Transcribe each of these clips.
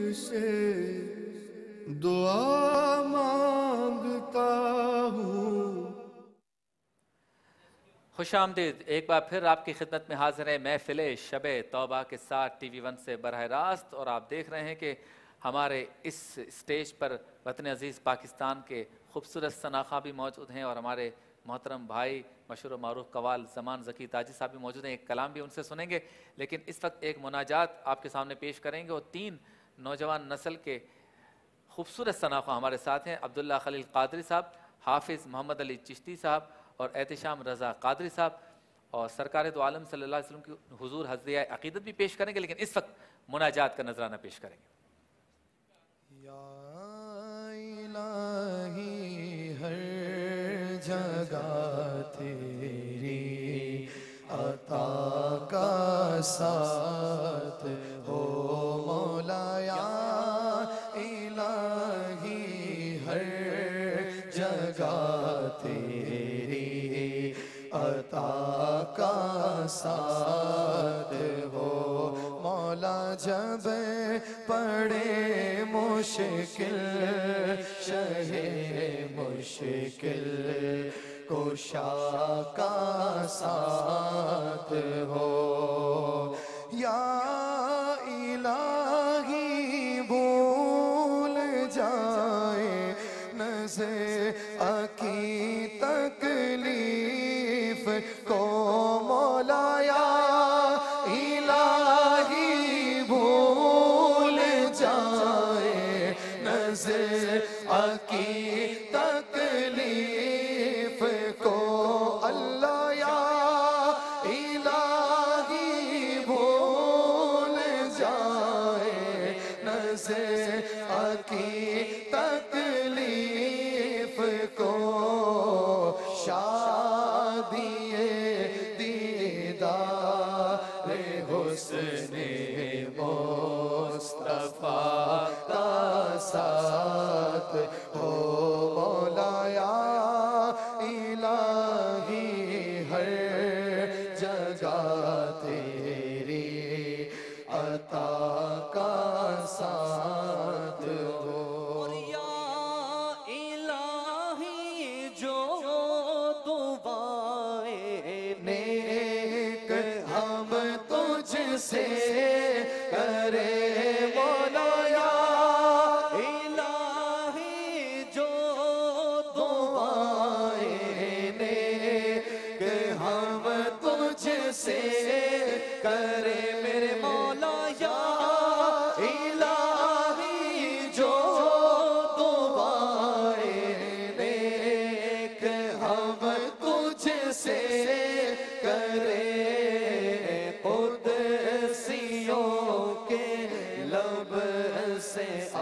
से दुआ मांगता हूँ। खुशामदीद, एक बार फिर आपकी खिदमत में हाजिर है महफिल शब तौबा के साथ TV1 से बरह रास्त। और आप देख रहे हैं कि हमारे इस स्टेज पर वतन अज़ीज़ पाकिस्तान के खूबसूरत सनाखा भी मौजूद हैं और हमारे मोहतरम भाई मशहूर मारूफ कवाल ज़मान ज़की ताजी साहब भी मौजूद हैं। एक कलाम भी उनसे सुनेंगे, लेकिन इस वक्त एक मुनाजात आपके सामने पेश करेंगे और 3 नौजवान नस्ल के खूबसूरत सनाखा हमारे साथ हैं। अब्दुल्ला खलील कादरी साहब, हाफिज़ मोहम्मद अली चिश्ती साहब और एहतिशाम रज़ा कादरी साहब, और सरकार दो आलम सल्लल्लाहु अलैहि वसल्लम की हुजूर हज़रिया अक़ीदत भी पेश करेंगे, लेकिन इस वक्त मुनाजात का नजराना पेश करेंगे। या इलाही हर जगह तेरी अता का साथ हो मौला, या इलाही हर जगह तेरी अता का साथ हो मौला। जब पड़े मुश्किल शहे मुश्किल कुशा का साथ हो, या इलाही भूल जाए नज़र की तकलीफ को मौला, या इलाही भूल जाए नज़र की तकलीफ को अल्लाह, या इलाही भूल जाए नज़र की तकलीफ को। शादिए दीदार हुस्ने मुस्तफा का साथ हो मौला, या इलाही हर जगह तेरी अता का साथ हो। और या इलाही जो दुआएं नेक हम तुझसे करे मौला, या इलाही जो दुआएं नेक हम तुझसे करे मेरे मौला, या इलाही जो दुआएं नेक हम तुझसे करे कुदसियों के लब से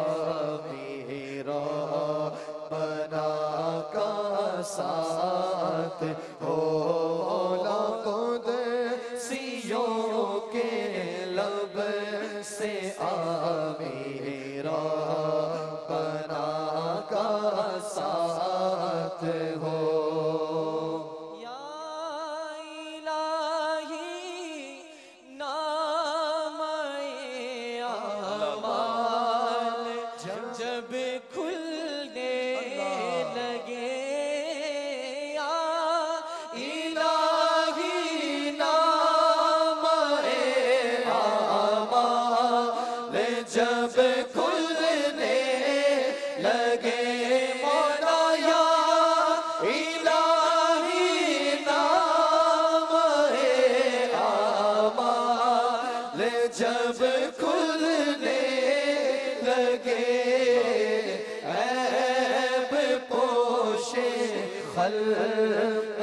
आमीरा बना का साथ हो मौला। कुदसियों के लब से आमीरा बना का साथ हो। या इलाही नाम-ए आमाल जब खुलने लगे, या इलाही नाम-ए आमाल जब खुलने लगे मौला, या इलाही नाम-ए आमाल जब खुलने लगे, ऐब पोशे खल्क़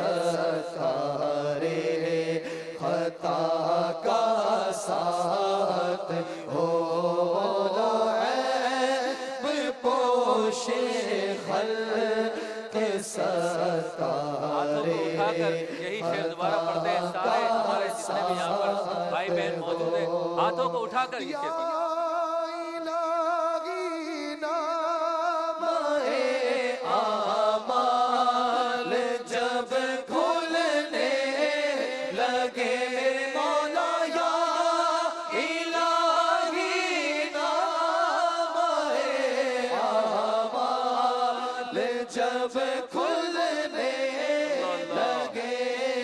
सतारे खता का साथ हो मौला, ऐब पोशे खल्क़ सतारे यही शेर दोबारा पढ़ते हैं सारे हमारे जितने भी यहाँ पर भाई बहन मौजूद हैं, हाथों को उठाकर ये शेर पढ़ें। आमाल जब खुलने लगे मौला, या इलाही नाम जब खुलने लगे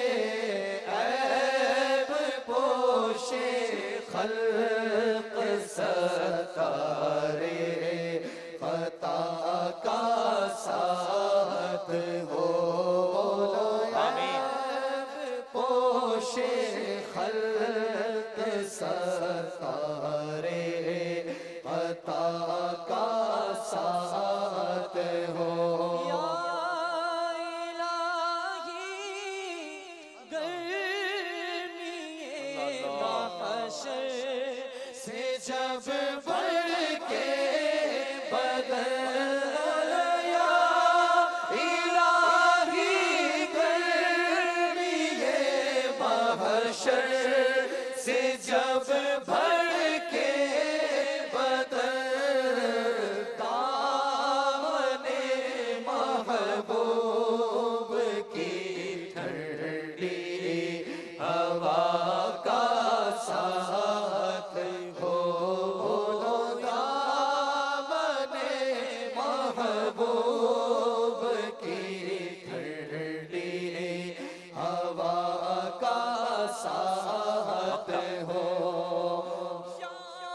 ऐब पोशे खल्क सतारे खता का साथ हो पोशे खल्क सतारे खता का साथ हो या इलाही गर्मीए महशर से जब बढ़ के बदल या इलाही गर्मीए महशर से जब बढ़ के बदल दामने महबूब की ठंडी हवा का साथ हो दामने महबूब की ठंडी हवा का साथ हो या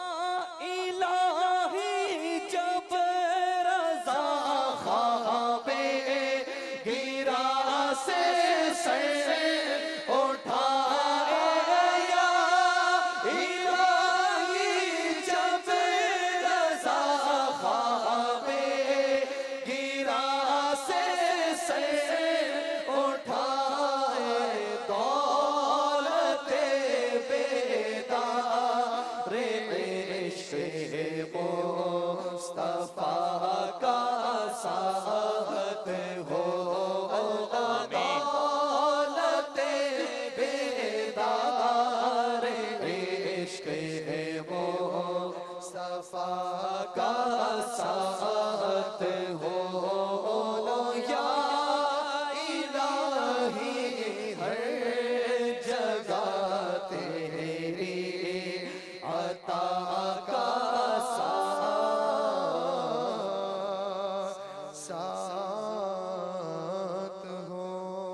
इलाही जब रज़ा ख्वाबे गिरा से सर उठाए या इलाही जब रज़ा ख्वाबे गिरा से सर उठाए दौलते बेदार इश्क़ मुस्तफ़ा का साथ हो दौलते बेदार इश्क़ मुस्तफ़ा का साथ हो या इलाही हर जगह तेरी अता का साथ हो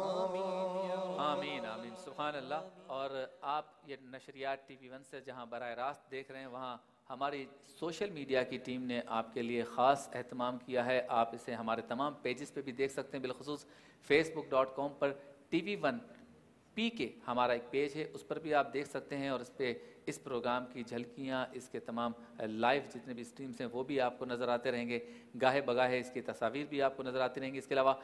आमीन आमीन सुभान अल्लाह। और आप ये नशरियात TV1 से जहाँ बराह रास्त देख रहे हैं, वहाँ हमारी सोशल मीडिया की टीम ने आपके लिए ख़ास एहतमाम किया है। आप इसे हमारे तमाम पेजेस पे भी देख सकते हैं, बिलखुसूस facebook.com पर TV1 PK हमारा एक पेज है, उस पर भी आप देख सकते हैं। और इस पर इस प्रोग्राम की झलकियाँ, इसके तमाम लाइव जितने भी स्ट्रीम्स हैं वो भी आपको नज़र आते रहेंगे। गाहे बगाहे इसकी तस्वीर भी आपको नज़र आती रहेंगी। इसके अलावा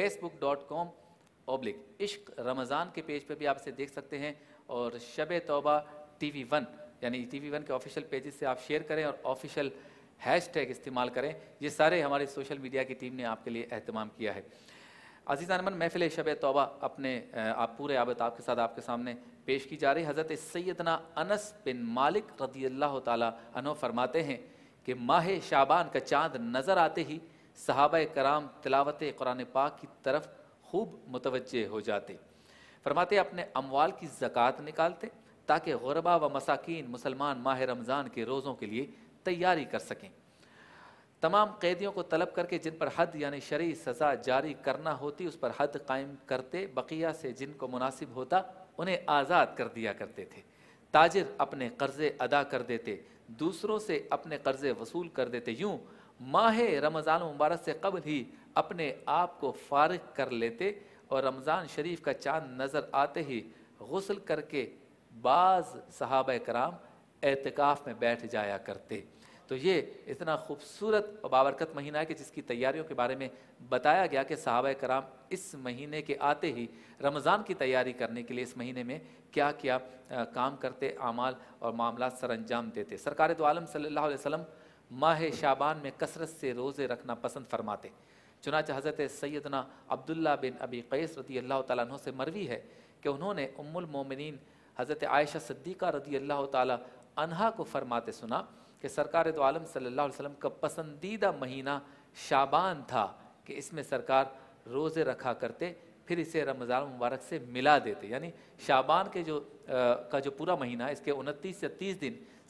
facebook.com/इश्क रमज़ान के पेज पे भी आप इसे देख सकते हैं। और शब तौबा TV1 यानी TV1 के ऑफिशियल पेजेस से आप शेयर करें और ऑफिशियल हैशटैग इस्तेमाल करें। ये सारे हमारी सोशल मीडिया की टीम ने आपके लिए एहतमाम किया है। अज़ीज़ान मन, महफ़िल शब तौबा अपने आप पूरे आबताब के साथ आपके सामने पेश की जा रही। हज़रत सैयदना अनस बिन मालिक रज़ियल्लाहु ताला अन्हु फरमाते हैं कि माह शाबान का चाँद नज़र आते ही सहाबा कराम तिलावत कुरान पाक की तरफ खूब मुतवज्जे हो जाते। फरमाते अपने अमवाल की ज़कात निकालते ताकि गुरबा व मसाकीन मुसलमान माह रमज़ान के रोज़ों के लिए तैयारी कर सकें। तमाम कैदियों को तलब करके जिन पर हद यानी शरई सज़ा जारी करना होती उस पर हद कायम करते, बकिया से जिनको मुनासिब होता उन्हें आज़ाद कर दिया करते थे। ताजिर अपने कर्ज़े अदा कर देते, दूसरों से अपने कर्ज़े वसूल कर देते। यूँ माह रमज़ान मुबारक से कबल ही अपने आप को फारिग कर लेते और रमज़ान शरीफ का चाँद नज़र आते ही गुस्ल करके बाज़ सहाबा कराम एतिकाफ़ में बैठ जाया करते। तो ये इतना खूबसूरत और बाबरकत महीना है कि जिसकी तैयारियों के बारे में बताया गया कि सहाबा कराम इस महीने के आते ही रमज़ान की तैयारी करने के लिए इस महीने में क्या क्या काम करते, आमाल और मामलात सर अंजाम देते। सरकार दो आलम सल्लल्लाहु अलैहि वसल्लम माह शाबान में कसरत से रोज़े रखना पसंद फरमाते। चुनांचे हज़रत सैयदना अब्दुल्ला बिन अबी क़ैस रज़ियल्लाहु ताला अन्हु से मरवी है कि उन्होंने उम्मुल मोमिनीन हज़रत आयशा सिद्दीक़ा रज़ियल्लाहु ताला अन्हा को फरमाते सुना कि सरकार दो आलम सल्लल्लाहु अलैहि वसल्लम का पसंदीदा महीना शाबान था कि इसमें सरकार रोज़े रखा करते, फिर इसे रमज़ान मुबारक से मिला देते। यानी शाबान के जो पूरा महीना है, इसके 29 या 30 दिन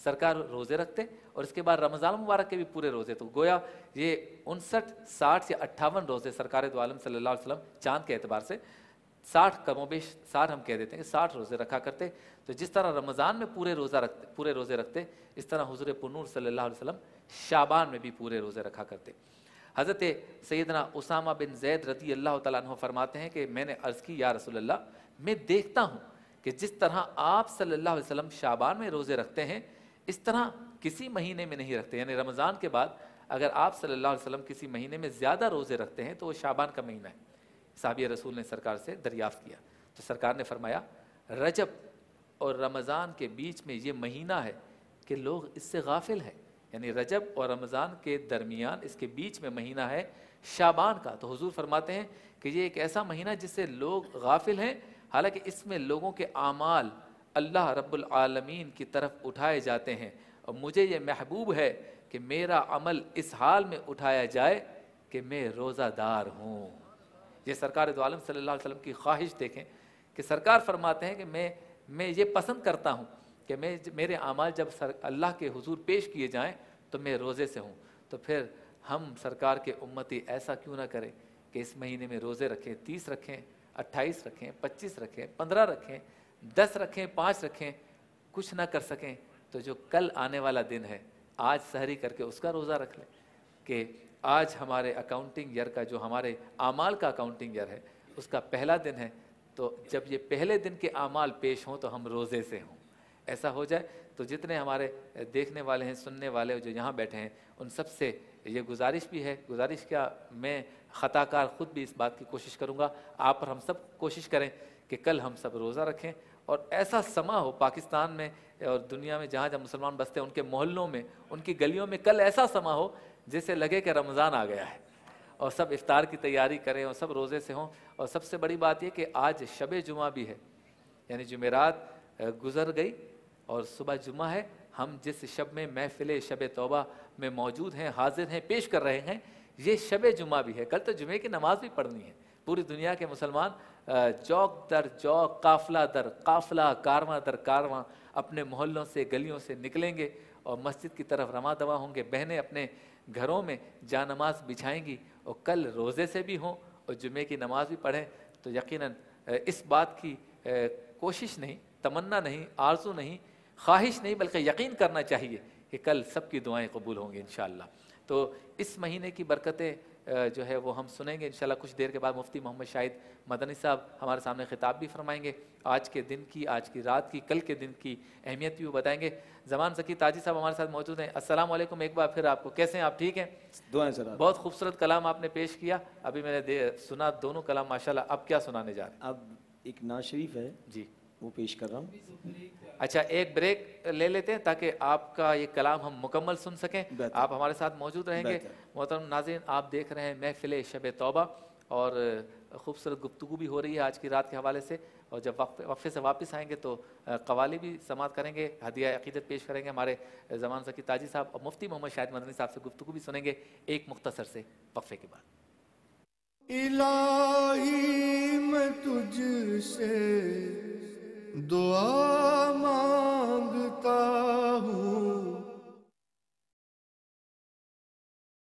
सरकार रोज़े रखते और इसके बाद रमज़ान मुबारक के भी पूरे रोज़े। तो गोया ये 59, 60 या 58 रोज़े सरकार दो आलम सल्लल्लाहु अलैहि वसल्लम चाँद के एतबार से 60 कमोबेश 60 हम कह देते हैं कि 60 रोज़े रखा करते। तो जिस तरह रमज़ान में पूरे रोज़े रखते, इस तरह हुज़ूर पुनूर सल्लल्लाहु अलैहि वसल्लम शाबान में भी पूरे रोज़े रखा करते। हज़रत सैयदना उसामा बिन ज़ैद रज़ी अल्लाह तआला अन्हु फरमाते हैं कि मैंने अर्ज़ की, या रसूल अल्लाह, मैं देखता हूँ कि जिस तरह आप सल्लल्लाहु अलैहि वसल्लम शाबान में रोज़े रखते हैं, इस तरह किसी महीने में नहीं रखते। यानी रमज़ान के बाद अगर आप सल्लल्लाहु अलैहि वसल्लम किसी महीने में ज़्यादा रोज़े रखते हैं तो वो शाबान का महीना है। साहबी रसूल ने सरकार से दरियाफ़्त किया तो सरकार ने फरमाया, रजब और रमज़ान के बीच में ये महीना है कि लोग इससे गाफिल हैं। यानी रजब और रमज़ान के दरमियान इसके बीच में महीना है शाबान का। तो हुजूर फरमाते हैं कि ये एक ऐसा महीना जिससे लोग गाफिल हैं, हालांकि इसमें लोगों के आमाल अल्लाह रब्बुल आलमीन की तरफ उठाए जाते हैं और मुझे ये महबूब है कि मेरा अमल इस हाल में उठाया जाए कि मैं रोज़ादार हूँ। ये सरकार दो आलम सल्लल्लाहु अलैहि वसल्लम की ख्वाहिश देखें कि सरकार फरमाते हैं कि मैं ये पसंद करता हूँ कि मेरे आमाल जब अल्लाह के हुजूर पेश किए जाएं तो मैं रोज़े से हूँ। तो फिर हम सरकार के उम्मती ऐसा क्यों ना करें कि इस महीने में रोज़े रखें, 30 रखें, 28 रखें, 25 रखें, 15 रखें, 10 रखें, 5 रखें, कुछ ना कर सकें तो जो कल आने वाला दिन है आज सहरी करके उसका रोज़ा रख लें कि आज हमारे अकाउंटिंग ईयर का, जो हमारे आमाल का अकाउंटिंग ईयर है, उसका पहला दिन है। तो जब ये पहले दिन के आमाल पेश हों तो हम रोज़े से हों, ऐसा हो जाए। तो जितने हमारे देखने वाले हैं, सुनने वाले जो यहाँ बैठे हैं, उन सब से ये गुजारिश भी है, गुजारिश क्या, मैं ख़ताकार ख़ुद भी इस बात की कोशिश करूँगा, आप और हम सब कोशिश करें कि कल हम सब रोज़ा रखें और ऐसा समा हो पाकिस्तान में और दुनिया में जहाँ जहाँ मुसलमान बसते हैं, उनके मोहल्लों में, उनकी गलियों में कल ऐसा समा हो जैसे लगे कि रमज़ान आ गया है और सब इफ्तार की तैयारी करें और सब रोज़े से हों। और सबसे बड़ी बात यह कि आज शब जुमा भी है, यानी जुमेरात गुज़र गई और सुबह जुमा है। हम जिस शब में महफिल शब तौबा में मौजूद हैं, हाजिर हैं, पेश कर रहे हैं, ये शब जुमा भी है। कल तो जुमे की नमाज भी पढ़नी है। पूरी दुनिया के मुसलमान चौक दर चौक, काफ़िला दर काफ़िला, कारवां दर कारवां अपने मोहल्लों से, गलियों से निकलेंगे और मस्जिद की तरफ रवा दवा होंगे। बहनें अपने घरों में जा नमाज बिछाएंगी और कल रोज़े से भी हों और जुमे की नमाज भी पढ़ें। तो यकीनन इस बात की कोशिश नहीं, तमन्ना नहीं, आरज़ू नहीं, ख्वाहिश नहीं, बल्कि यकीन करना चाहिए कि कल सबकी दुआएं कबूल होंगी इंशाअल्लाह। तो इस महीने की बरकतें जो है वो हम सुनेंगे इंशाअल्लाह। कुछ देर के बाद मुफ्ती मोहम्मद शाहिद मदनी साहब हमारे सामने खिताब भी फरमाएंगे, आज के दिन की, आज की रात की, कल के दिन की अहमियत भी वो बताएंगे। जमान ज़की ताजी साहब हमारे साथ मौजूद हैं। अस्सलाम वालेकुम एक बार फिर आपको, कैसे हैं आप? ठीक हैं? दुआएं सर। बहुत खूबसूरत कलाम आपने पेश किया, अभी मैंने सुना दोनों कलाम माशाल्लाह। अब क्या सुनाने जा रहे हैं? अब एक नाज शरीफ है जी, वो पेश कर रहा हूँ। अच्छा, एक ब्रेक ले लेते हैं ताकि आपका ये कलाम हम मुकम्मल सुन सकें। आप हमारे साथ मौजूद रहेंगे। मोहतरम नाज़रीन, आप देख रहे हैं महफिल शब तौबा और खूबसूरत गुफ्तगू भी हो रही है आज की रात के हवाले से। और जब वक्फे से वापस आएंगे तो कवाली भी समात करेंगे, हदिया अक़ीदत पेश करेंगे हमारे ज़मान ज़की ताजी साहब, और मुफ्ती मोहम्मद शाहिद मदनी साहब से गुफ्तगू भी सुनेंगे एक मुख्तसर से वक्फे के बाद। इलाही मैं तुझसे दुआ